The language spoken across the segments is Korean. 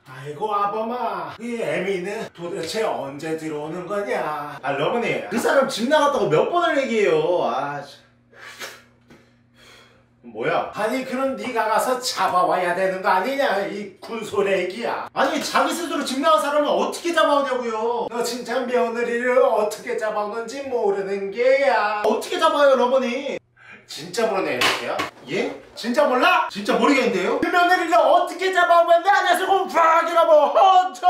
아이고 아범아, 이 애미는 도대체 언제 들어오는 거냐? 아 러머니, 그 사람 집 나갔다고 몇 번을 얘기해요. 아 뭐야? 아니 그럼 네가 가서 잡아와야 되는 거 아니냐, 이 군소래기야. 아니 자기 스스로 집 나간 사람을 어떻게 잡아오냐고요. 너 진짜 며느리를 어떻게 잡아오는지 모르는 게야. 어떻게 잡아요 러머니? 진짜 모르네 이렇게야? 예? 진짜 몰라? 진짜 모르겠는데요? 그 며느리를 어떻게 잡아오면 내 안에서 곰팡이라 뭐 헌터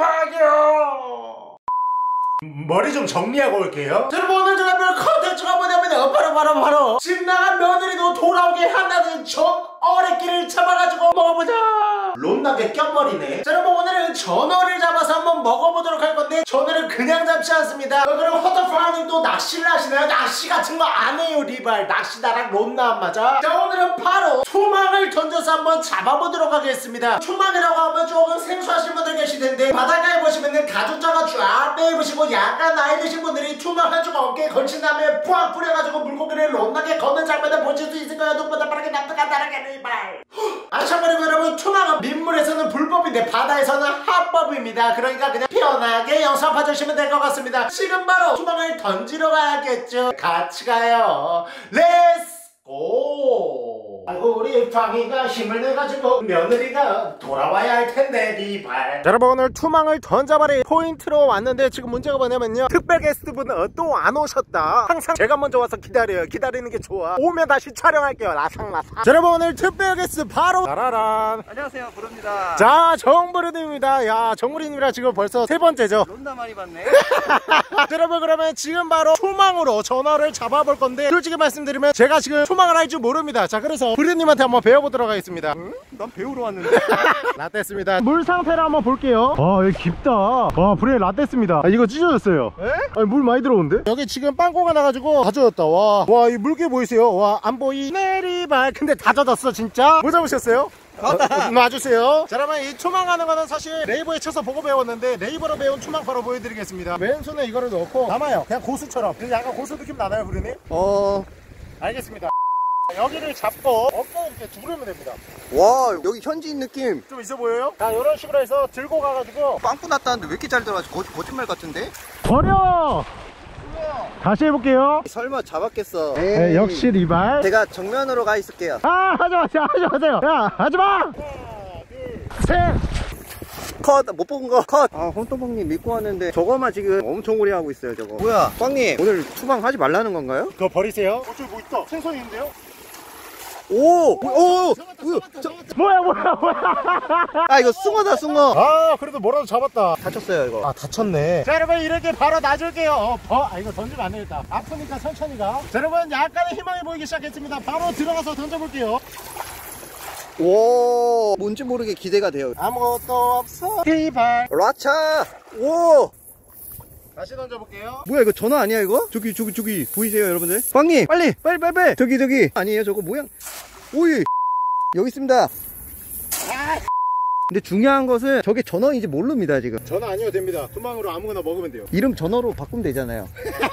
팡이요. 머리 좀 정리하고 올게요. 여러분 오늘 제가 볼 컨텐츠가 뭐냐면 바로 집 나간 며느리도 돌아오게 한다는 전 어레끼를 잡아가지고 먹어보자. 롯나게 껴머리네. 자 여러분 오늘은 전어를 잡아서 한번 먹어보도록 할 건데 전어를 그냥 잡지 않습니다. 그럼 허터프라님 또 낚시를 하시나요? 낚시 같은 거 안 해요 리발. 낚시 나랑 롯나 안 맞아? 자 오늘은 바로 투망을 던져서 한번 잡아보도록 하겠습니다. 투망이라고 하면 조금 생소하신 분들 계실 텐데 바닷가에 보시면은 가죽자가 쫙 빼입으시고 약간 나이 드신 분들이 투망 한쪽 어깨에 걸친 다음에 푸악 뿌려가지고 물고기를 롯나게 걷는 장면을 보실 수 있을 거예요. 눈보다 빠르게 납득한 다르게 리발. 아 참고로 여러분 투망은 민물에서는 불법인데 바다에서는 합법입니다. 그러니까 그냥 편하게 영상 봐주시면 될 것 같습니다. 지금 바로 투망을 던지러 가야겠죠. 같이 가요. 렛츠 고! 아이고 우리 방이가 힘을 내가지고 며느리가 돌아와야 할 텐데 리발. 여러분 오늘 투망을 던져버릴 포인트로 왔는데 지금 문제가 뭐냐면요, 특별 게스트분은 또 안 오셨다. 항상 제가 먼저 와서 기다려요. 기다리는 게 좋아. 오면 다시 촬영할게요. 라상라상. 여러분 오늘 특별 게스트 바로 라라란. 안녕하세요 부릅니다. 자 정부르님입니다. 야 정부르님이랑 지금 벌써 세 번째죠. 론나 많이 봤네. 여러분 그러면 지금 바로 투망으로 전어를 잡아볼 건데 솔직히 말씀드리면 제가 지금 투망을 할 줄 모릅니다. 자 그래서 부르님한테 한번 배워보도록 하겠습니다. 응? 난 배우러 왔는데. 라떼습니다. 물 상태를 한번 볼게요. 와 여기 깊다. 와 부르님 라떼습니다. 아, 이거 찢어졌어요. 에? 아니 물 많이 들어오는데? 여기 지금 빵꾸가 나가지고 다 젖었다. 와 이 물개 보이세요? 와 안 보이네 리발. 근데 다 젖었어 진짜. 뭐 잡으셨어요? 놔주세요. 자 여러분 이 투망하는 거는 사실 네이버에 쳐서 보고 배웠는데 네이버로 배운 투망 바로 보여드리겠습니다. 왼손에 이거를 넣고 담아요. 그냥 고수처럼. 약간 고수 느낌 나나요 부르님? 알겠습니다. 여기를 잡고 어깨 이렇게 두르면 됩니다. 와 여기 현지인 느낌 좀 있어 보여요? 자 이런 식으로 해서 들고 가가지고. 빵꾸 났다는데 왜 이렇게 잘 들어가지고 거짓말 같은데? 버려! 다시 해볼게요. 설마 잡았겠어. 네, 역시 리발. 제가 정면으로 가 있을게요. 아 하지마세요. 야 하지마. 하나 둘 셋. 컷! 못 본 거 컷! 아 혼또방님 믿고 왔는데 저거만 지금 엄청 오래 하고 있어요 저거. 뭐야 빵님 오늘 투방 하지 말라는 건가요? 그거 버리세요. 저기 뭐 있다. 생선이 있는데요? 오! 뭐야 아 이거 숭어다 숭어. 아 그래도 뭐라도 잡았다. 다쳤어요 이거. 아 다쳤네. 자 여러분 이렇게 바로 놔줄게요. 이거 던지면 안 되겠다. 아프니까 천천히 가. 자 여러분 약간의 희망이 보이기 시작했습니다. 바로 들어가서 던져볼게요. 오 뭔지 모르게 기대가 돼요. 아무것도 없어 리발. 라차. 오 다시 던져볼게요. 뭐야 이거 전화 아니야 이거? 저기 보이세요 여러분들? 빵님 빨리 저기 아니에요 저거 모양. 오이 여기 있습니다. 근데 중요한 것은 저게 전어인지 모릅니다 지금. 전화 아니어도 됩니다. 투망으로 아무거나 먹으면 돼요. 이름 전어로 바꾸면 되잖아요.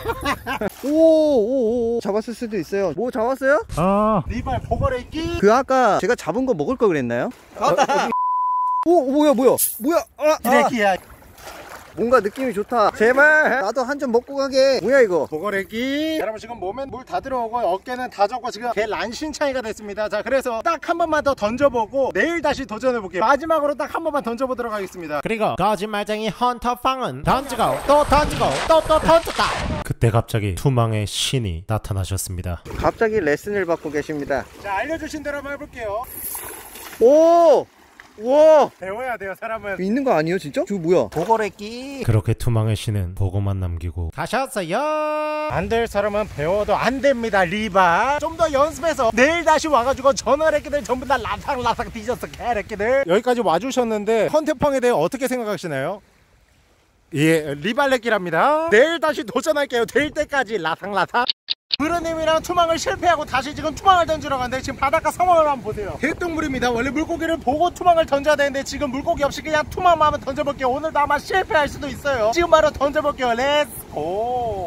오 잡았을 수도 있어요. 뭐 잡았어요? 리발 보거래끼. 그 아까 제가 잡은 거 먹을 거 그랬나요? 오 뭐야 기레기야. 뭔가 느낌이 좋다. 제발 나도 한 점 먹고 가게. 뭐야 이거? 보거래끼. 여러분 지금 몸에 물 다 들어오고 어깨는 다 젖고 지금 개 란신창이가 됐습니다. 자 그래서 딱 한 번만 더 던져보고 내일 다시 도전해볼게요. 마지막으로 딱 한 번만 던져보도록 하겠습니다. 그리고 거짓말쟁이 헌터팡은 던지고 또 던지고 또 던졌다. 그때 갑자기 투망의 신이 나타나셨습니다. 갑자기 레슨을 받고 계십니다. 자 알려주신 대로 한번 해볼게요. 오! 우와! 배워야 돼요 사람은. 있는 거 아니에요 진짜? 저거 뭐야? 보거래끼. 그렇게 투망의 신은 보고만 남기고 가셨어요. 안 될 사람은 배워도 안 됩니다 리바. 좀 더 연습해서 내일 다시 와가지고 전어래끼들 전부 다 라삭라삭 뒤졌어 개래끼들. 여기까지 와주셨는데 헌터팡에 대해 어떻게 생각하시나요? 예 리발래끼랍니다. 내일 다시 도전할게요. 될 때까지 라삭라삭. 부르님이랑 투망을 실패하고 다시 지금 투망을 던지러 가는데 지금 바닷가 상황을 한번 보세요. 개똥물입니다. 원래 물고기를 보고 투망을 던져야 되는데 지금 물고기 없이 그냥 투망만 한번 던져볼게요. 오늘도 아마 실패할 수도 있어요. 지금 바로 던져볼게요. 렛츠고.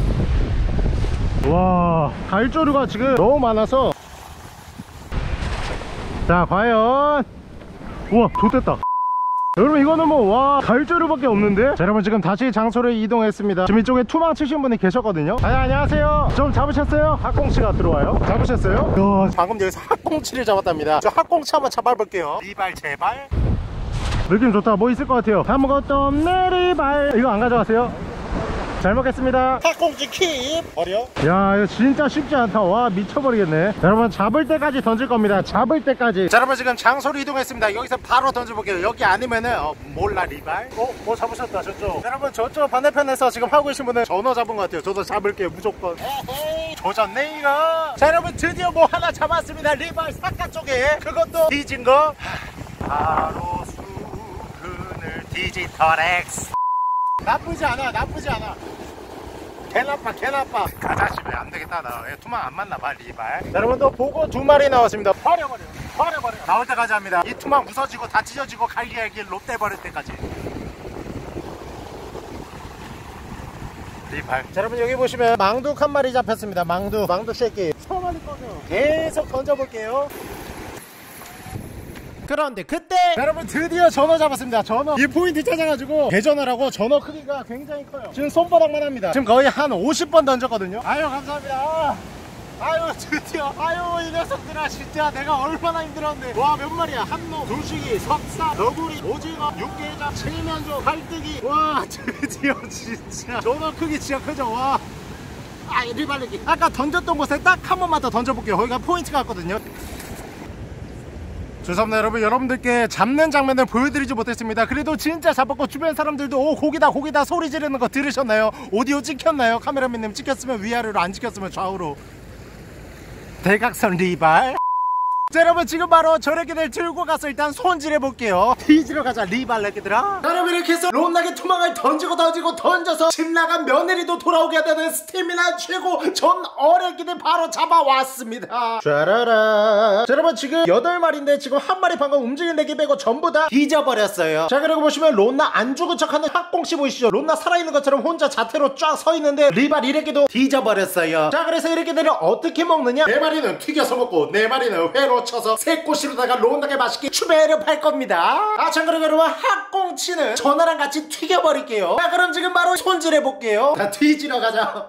와 갈조류가 지금 너무 많아서. 자 과연. 우와 좋됐다. 여러분 이거는 뭐 와 갈조류밖에 없는데. 자 여러분 지금 다시 장소를 이동했습니다. 지금 이쪽에 투망 치신 분이 계셨거든요. 안녕하세요. 좀 잡으셨어요? 학꽁치가 들어와요. 잡으셨어요? 방금 여기서 학꽁치를 잡았답니다. 저 학꽁치 한번 잡아볼게요. 리발 제발. 느낌 좋다. 뭐 있을 것 같아요. 아무것도 없네 리발. 이거 안 가져가세요? 잘 먹겠습니다. 학꽁치 킵 버려. 야 이거 진짜 쉽지 않다. 와 미쳐버리겠네. 여러분 잡을 때까지 던질 겁니다. 잡을 때까지. 자 여러분 지금 장소를 이동했습니다. 여기서 바로 던져볼게요. 여기 아니면은 몰라 리발. 뭐 잡으셨다 저쪽. 여러분 저쪽 반대편에서 지금 하고 계신 분은 전어 잡은 것 같아요. 저도 잡을게요 무조건. 에헤이 조졌네 이거. 자 여러분 드디어 뭐 하나 잡았습니다. 리발 사카 쪽에. 그것도 뒤진 거. 바로 수근을 디지털엑스. 나쁘지 않아 나쁘지 않아. 개나빠 개나빠. 가자 집에 안되겠다. 나 투망 안 맞나봐 리발. 자, 여러분 또 보고 2마리 나왔습니다. 버려버려 버려버려. 나올 때까지 합니다. 이 투망 부서지고 다 찢어지고 갈기갈기 롯데버릴 때까지 리발. 자 여러분 여기 보시면 망둑 한 마리 잡혔습니다. 망둑 새끼. 처음 꺼져. 계속 던져볼게요. 그런데 그때 여러분 드디어 전어 잡았습니다. 전어. 이 포인트 찾아가지고 대전어라고 전어 크기가 굉장히 커요. 지금 손바닥만 합니다. 지금 거의 한 50번 던졌거든요. 아유 감사합니다. 아유 드디어. 아유 이 녀석들아 진짜 내가 얼마나 힘들었는데. 와 몇 마리야. 한놈, 둘씩이, 석사, 너구리, 오징어, 육개장, 칠면조, 갈뜨기. 와 드디어 진짜 전어 크기 진짜 크죠. 와 리발리기. 아까 던졌던 곳에 딱 한 번만 더 던져볼게요. 거기가 포인트가 왔거든요. 죄송합니다 여러분. 여러분들께 잡는 장면을 보여드리지 못했습니다. 그래도 진짜 잡았고 주변 사람들도 오 고기다 고기다 소리 지르는 거 들으셨나요? 오디오 찍혔나요? 카메라맨님 찍혔으면 위아래로, 안 찍혔으면 좌우로. 대각선 리발. 자 여러분 지금 바로 저래끼들 들고 가서 일단 손질해볼게요. 뒤지러 가자 리발 레끼들아. 여러분 이렇게 해서 롯나게 투망을 던지고 던져서 집 나간 며느리도 돌아오게 되는 스태미나 최고 전 어레끼들 바로 잡아왔습니다. 짜라라. 자 여러분 지금 8마리인데 지금 한 마리 방금 움직이는 애기 빼고 전부 다 잊어버렸어요. 자 그리고 보시면 롯나 안 죽은 척하는 학꽁씨 보이시죠? 롯나 살아있는 것처럼 혼자 자태로 쫙 서있는데 리발 이래끼도 뒤져버렸어요. 자 그래서 이래끼들을 어떻게 먹느냐. 4마리는 튀겨서 먹고 4마리는 회로 쳐서 새꼬시로다가 롯나게 맛있게 추배를 팔 겁니다. 참 그리고 여러분 학꽁치는 전어랑 같이 튀겨버릴게요. 자 그럼 지금 바로 손질해볼게요. 자 뒤지러 가자.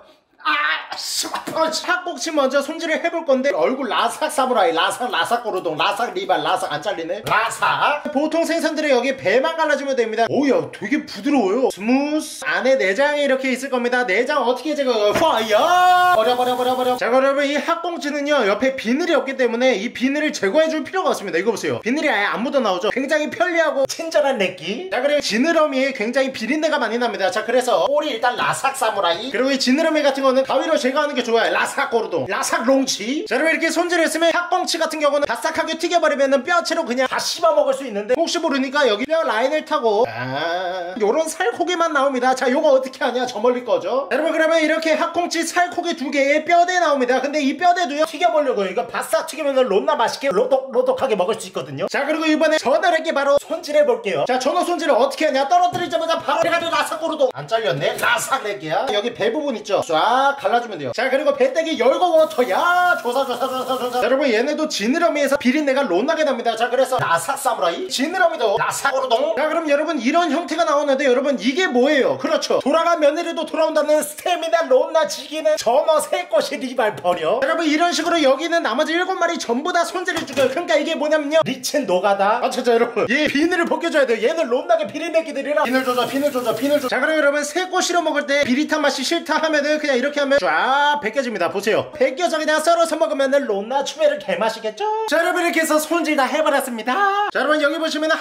학꽁치 먼저 손질을 해볼 건데 얼굴 라삭 사무라이, 라삭 고르동, 라삭 리발, 라삭 안 잘리네. 라삭. 보통 생선들은 여기 배만 갈라주면 됩니다. 오야 되게 부드러워요. 스무스. 안에 내장이 이렇게 있을 겁니다. 내장 어떻게 제거해요? 파이어. 버려. 자 여러분 이 학꽁치는요 옆에 비늘이 없기 때문에 이 비늘을 제거해줄 필요가 없습니다. 이거 보세요. 비늘이 아예 안 묻어나오죠. 굉장히 편리하고 친절한 내끼. 자 그리고 지느러미에 굉장히 비린내가 많이 납니다. 자 그래서 꼬리 일단 라삭 사무라이. 그리고 이 지느러미 같은 거는 가위로 제거하는 게 좋아요. 라삭 고르동, 라삭 롱치. 자 여러분 이렇게 손질했으면 학꽁치 같은 경우는 바싹하게 튀겨버리면 뼈채로 그냥 다 씹어 먹을 수 있는데 혹시 모르니까 여기 뼈 라인을 타고 요런 살코기만 나옵니다. 자 요거 어떻게 하냐. 저 멀리 거죠. 자, 여러분 그러면 이렇게 학꽁치 살코기 2개에 뼈대 나옵니다. 근데 이 뼈대도요 튀겨보려고요. 이거 바싹 튀기면 롯나 맛있게 로독하게 먹을 수 있거든요. 자 그리고 이번에 전어를 바로 손질해볼게요. 자 전어 손질을 어떻게 하냐. 떨어뜨리자마자 바로 해가지고 라삭 고르동. 안 잘렸네. 라삭 내기야. 여기 배 부분 있죠. 쫙 갈라주면 돼요. 자 그리고 배때기 열고 워터야. 조사. 여러분 얘네도 지느러미에서 비린내가 롯나게 납니다. 자 그래서 라삭 사무라이, 지느러미도 라삭 고르동. 자 그럼 여러분 이런 형태가 나오는데 여러분 이게 뭐예요? 그렇죠. 돌아간 며느리도 돌아온다는 스태미나 롯나 지기는 전어 새꼬시 리발 버려. 자, 여러분 이런 식으로 여기는 나머지 7마리 전부 다 손질해주고요. 그러니까 이게 뭐냐면요 리친 노가다. 자 여러분 얘 비늘을 벗겨줘야 돼요. 얘는 롯나게 비린내기들이라 비늘 조져. 자 그럼 여러분 새꼬시로 먹을 때 비릿한 맛이 싫다 하면은 그냥 이렇게 하면 쫙 벗겨집니다. 보세요. 벗겨서 그냥 썰어서 먹으면 롯나 추배를 개맛이겠죠. 자 여러분 이렇게 해서 손질 다 해버렸습니다. 자 여러분 여기 보시면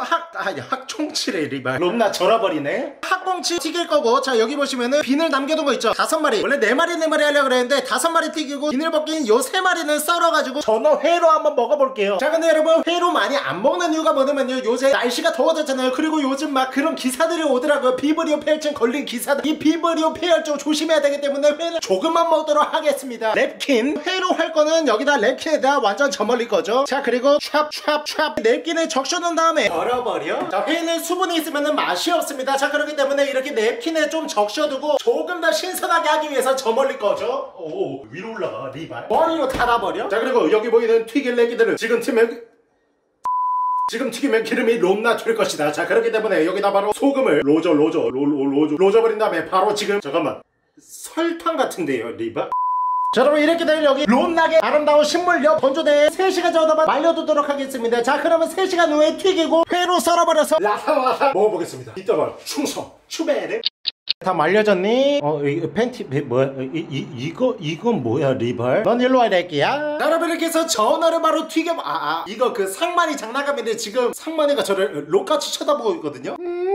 학총치래 리발. 롯나 절어버리네. 학꽁치 튀길 거고. 자 여기 보시면은 비늘 남겨둔 거 있죠. 5마리. 원래 4마리 하려고 그랬는데 5마리 튀기고 비늘 벗긴 요 3마리는 썰어가지고 전어 회로 한번 먹어볼게요. 자 근데 여러분 회로 많이 안 먹는 이유가 뭐냐면요 요새 날씨가 더워졌잖아요. 그리고 요즘 막 그런 기사들이 오더라고요. 비브리오 폐혈증 걸린 기사들. 이 비브리오 폐혈증 조심해야 되기 때문에 회는 조금만 먹도록 하겠습니다. 랩킨. 회로 할 거는 여기다 랩킨에다 완전 저 멀리 거죠. 자 그리고 찹 냅킨에 적셔놓은 다음에 덜어버려. 자 회는 수분이 있으면 맛이 없습니다. 자 그렇기 때문에 이렇게 냅킨에 좀 적셔두고 조금 더 신선하게 하기 위해서 저 멀리 거죠. 오 위로 올라가 리발. 머리로 닫아버려. 자 그리고 여기 보이는 튀길 내기들은 지금 틈에 지금 튀기면 기름이 롬나 튈 것이다. 자, 그렇기 때문에 여기다 바로 소금을 로져버린 다음에 바로 지금 잠깐만 설탕 같은데요, 리바? 자, 여러분 이렇게 되면 여기 롬나게 아름다운 식물엿 건조대에 3시간 정도만 말려두도록 하겠습니다. 자, 그러면 3시간 후에 튀기고 회로 썰어버려서 라사와사 먹어보겠습니다. 이따가 충성 추베르 다 말려졌니? 이 팬티 뭐야? 이건 뭐야, 리발? 넌 일로 와야 될게야. 여러분 이렇게 해서 전어를 바로 튀겨. 이거 그 상만이 장난감인데 지금 상만이가 저를 록같이 쳐다보고 있거든요.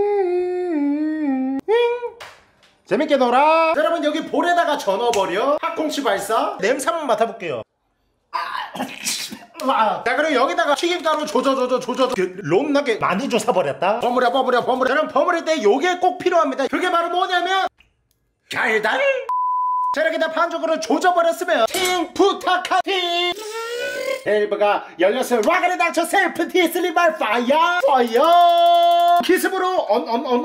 재밌게 놀아. 자, 여러분 여기 볼에다가 전어 버려. 핫콩치 발사. 냄새 한번 맡아볼게요. 자, 그리고 여기다가 튀김가루 조져서 롬나게 많이 조사버렸다. 버무려. 여러분 버무릴 때 요게 꼭 필요합니다. 그게 바로 뭐냐면 달달. 자, 이렇게 반죽으로 조져버렸으면 팅푸타카팅 밸브가 열렸어요. 락을 닥쳐 셀프 디슬리발 파이어 기습으로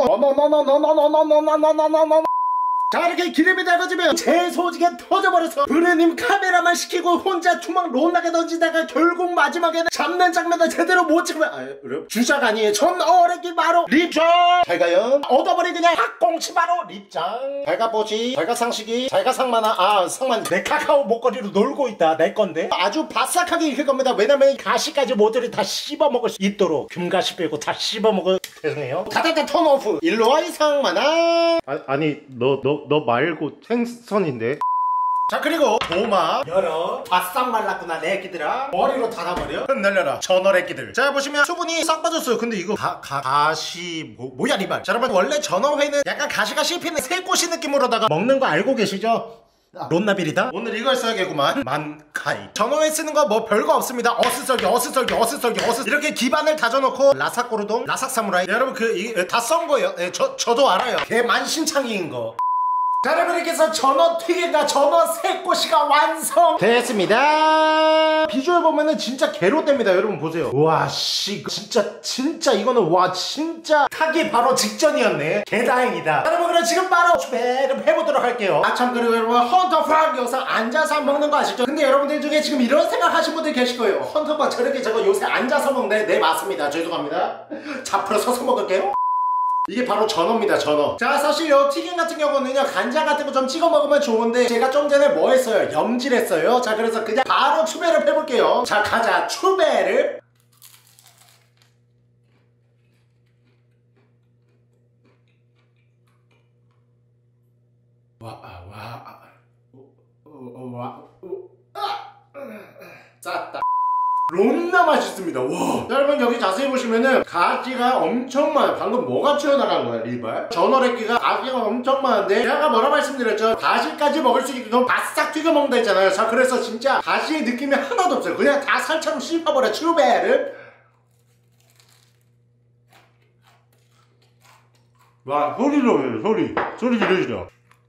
자, 이렇게 기름이 달궈지면 재소지게 터져버려서 브레님 카메라만 시키고 혼자 투막 롬나게 던지다가 결국 마지막에는 잡는 장면을 제대로 못 찍으면 주작 아니에요. 전 어레기 바로 립장. 잘가요. 얻어버린 그냥 핫꽁치 바로 립장. 잘가보지. 잘가상식이. 잘가상만아. 상만 내 카카오 목걸이로 놀고 있다. 내 건데 아주 바싹하게 익힐 겁니다. 왜냐면 가시까지 모조리 다 씹어먹을 수 있도록 금가시 빼고 다 씹어먹을. 죄송해요. 다다다 턴오프. 일로와 이 상만아. 아니 너 말고 생선인데. 자, 그리고 도마 열어. 바싹 말랐구나 내 애기들아. 머리로 닫아버려. 흔들려라 전어 애기들. 자, 보시면 수분이 싹 빠졌어요. 근데 이거 가시 뭐야 이 말. 자, 여러분 원래 전어회는 약간 가시가 씹히는 새꼬시 느낌으로다가 먹는 거 알고 계시죠? 론나빌이다. 오늘 이걸 써야겠구만. 만카이. 전어회 쓰는 거 뭐 별거 없습니다. 어스썰기 이렇게 기반을 다져놓고 라삭고르동 라삭사무라이. 여러분 다 썬 거예요. 저도 알아요. 개 만신창이인 거. 자, 여러분 이렇게 해서 전어 튀김과 전어 새꼬시가 완성됐습니다. 비주얼 보면은 진짜 개로됩니다. 여러분 보세요. 와 씨 진짜 이거는 와 진짜 타기 바로 직전이었네. 개다행이다. 여러분 그럼 지금 바로 추배를 해보도록 할게요. 참, 그리고 여러분 헌터팍 여기서 앉아서 먹는 거 아시죠? 근데 여러분들 중에 지금 이런 생각 하신 분들 계실 거예요. 헌터팍 저렇게 저거 요새 앉아서 먹네. 네 맞습니다. 죄송합니다. 잡으러 서서 먹을게요. 이게 바로 전어입니다, 전어. 자, 사실 요 튀김 같은 경우는요 간장 같은 거 좀 찍어 먹으면 좋은데 제가 좀 전에 뭐 했어요? 염질했어요. 자, 그래서 그냥 바로 추배를 해볼게요. 자, 가자. 추배를. 쌌다. 롬나 맛있습니다. 와. 여러분 여기 자세히 보시면은 가지가 엄청 많아요. 방금 뭐가 튀어나간 거야, 리발? 전어래끼가 가지가 엄청 많은데 제가 뭐라 말씀드렸죠? 가지까지 먹을 수 있게 바싹 튀겨 먹는다 했잖아요. 자, 그래서 진짜 가지의 느낌이 하나도 없어요. 그냥 다 살처럼 씹어버려. 추베를. 와, 소리로 해요. 소리 들으시죠?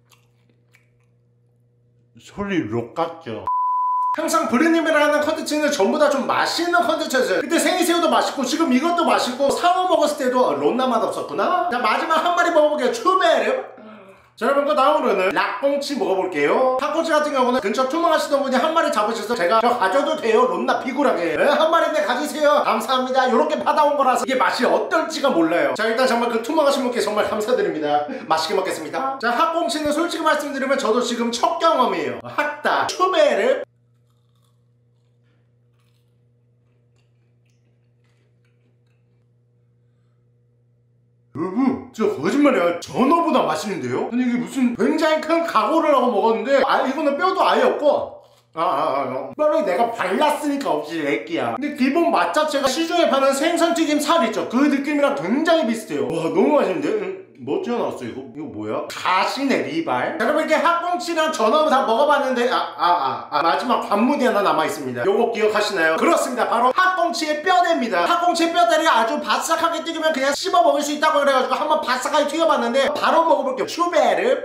소리 록 같죠? 항상 브레님이랑 하는 컨텐츠는 전부 다 좀 맛있는 컨텐츠였어요. 그때 생이새우도 맛있고 지금 이것도 맛있고 상어 먹었을 때도 론나 맛 없었구나. 자, 마지막 한 마리 먹어볼게요. 추베르. 자, 여러분 그 다음으로는 락꽁치 먹어볼게요. 핫꽁치 같은 경우는 근처 투망하시던 분이 한 마리 잡으셔서 제가 저 가져도 돼요? 론나 비굴하게. 한 마리인데 가지세요. 감사합니다. 요렇게 받아온 거라서 이게 맛이 어떨지가 몰라요. 자, 일단 정말 그 투망하신 분께 정말 감사드립니다. 맛있게 먹겠습니다. 자, 핫꽁치는 솔직히 말씀드리면 저도 지금 첫 경험이에요. 핫다 추베르. 여러분 진짜 거짓말이야. 전어보다 맛있는데요? 아니 이게 무슨 굉장히 큰 각오를 하고 먹었는데 이거는 뼈도 아예 없고 뼈를 내가 발랐으니까 없지 애끼야. 근데 기본 맛 자체가 시중에 파는 생선튀김 살 있죠? 그 느낌이랑 굉장히 비슷해요. 와, 너무 맛있는데? 뭐 튀어나왔어 이거? 이거 뭐야? 가시네 리발. 자, 여러분 이렇게 핫꽁치랑 전어 다 먹어봤는데 마지막 관문이 하나 남아있습니다. 요거 기억하시나요? 그렇습니다. 바로 핫꽁치의 뼈대입니다. 핫꽁치의 뼈대를 아주 바싹하게 튀기면 그냥 씹어 먹을 수 있다고 그래가지고 한번 바싹하게 튀겨봤는데 바로 먹어볼게요. 추베르.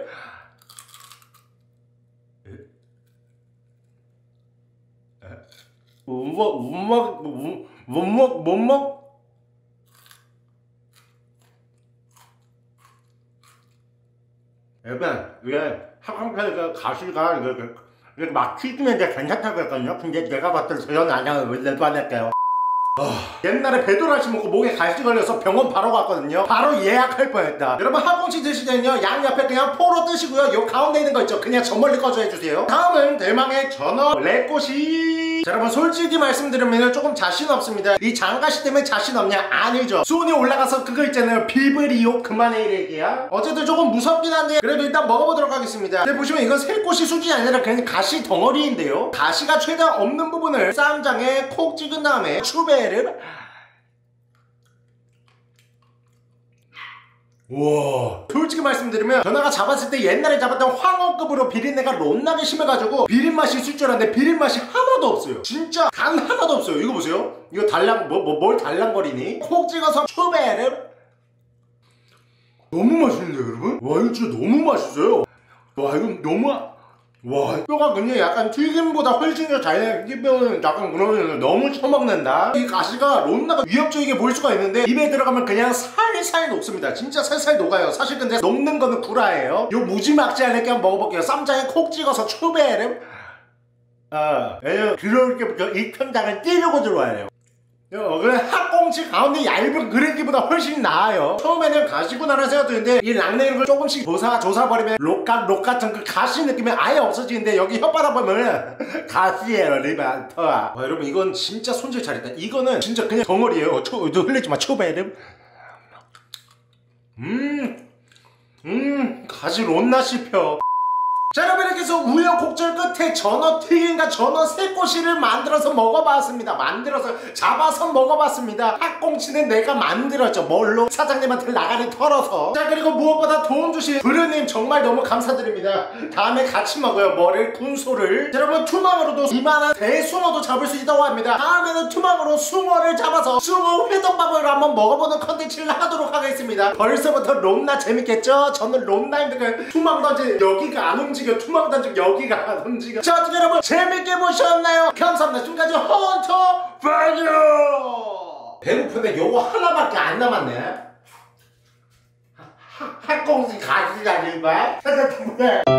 못 먹. 여러분 이게 핫꽁치가 가시가 이렇게 막 튀기면 이제 괜찮다고 했거든요. 근데 내가 봤을 때 저는 안 하고 원래도 안 할게요. 옛날에 배도라지 먹고 목에 갈증 걸려서 병원 바로 갔거든요. 바로 예약할 뻔했다. 여러분 학꽁치 드실 때는요 양 옆에 그냥 포로 뜨시고요. 요 가운데 있는 거 있죠, 그냥 저 멀리 꺼져 해주세요. 다음은 대망의 전어 레꼬시. 자, 여러분 솔직히 말씀드리면 조금 자신 없습니다. 이 장가시 때문에 자신 없냐? 아니죠. 수온이 올라가서 그거 있잖아요, 비브리오. 그만해 이 얘기야. 어쨌든 조금 무섭긴 한데 그래도 일단 먹어보도록 하겠습니다. 근데 보시면 이건 새꼬시 수준이 아니라 그냥 가시 덩어리인데요, 가시가 최대한 없는 부분을 쌈장에 콕 찍은 다음에 추베를. 우와, 솔직히 말씀드리면 전화가 잡았을 때 옛날에 잡았던 황어급으로 비린내가 롯나게 심해가지고 비린맛이 있을 줄 알았는데 비린맛이 하나도 없어요. 진짜 단 하나도 없어요. 이거 보세요. 이거 달랑 뭘 달랑거리니? 콕 찍어서 추베를. 너무 맛있는데요 여러분? 와 이거 진짜 너무 맛있어요. 와 이거 너무 와, 뼈가 그냥 약간 튀김보다 훨씬 더 잘 튀기면 약간 그러면 너무 처먹는다. 이 가시가 롯나가 위협적이게 보일 수가 있는데 입에 들어가면 그냥 살살 녹습니다. 진짜 살살 녹아요. 사실 근데 녹는 거는 구라예요. 요 무지막지한 게 한번 먹어볼게요. 쌈장에 콕 찍어서 추베름. 왜냐면 들어올 때부터 입천장을 찌르고 들어와요. 그래 학꽁치 가운데 얇은 그릇기보다 훨씬 나아요. 처음에는 가시구나라는 생각도 드는데 이 락내는 걸 조금씩 조사버리면 록 같은 그 가시 느낌이 아예 없어지는데 여기 혓바닥 보면 가시예요 리바터아. 여러분 이건 진짜 손질 잘했다. 이거는 진짜 그냥 덩어리예요. 흘리지마 초베름. 가시 롯나 씹혀. 자, 여러분 이렇게 해서 우여곡절 끝에 전어 튀김과 전어 새꼬시를 만들어서 먹어봤습니다. 잡아서 먹어봤습니다. 학꽁치는 내가 만들었죠. 뭘로? 사장님한테 나가리 털어서. 자, 그리고 무엇보다 도움 주신 브르님 정말 너무 감사드립니다. 다음에 같이 먹어요. 뭐를? 군소를. 자, 여러분 투망으로도 이만한 대숭어도 잡을 수 있다고 합니다. 다음에는 투망으로 숭어를 잡아서 숭어 회덮밥을 한번 먹어보는 컨텐츠를 하도록 하겠습니다. 벌써부터 롯나 재밌겠죠? 저는 롯나인데 투망 던지 여기가 안 움직여. 투망 던지 여기가 안 움직여. 자, 어떻게 여러분 재밌게 보셨나요? 감사합니다. 지금까지 헌터 파이어. 배고픈데 요거 하나밖에 안 남았네. 학꽁치 가시가 일발.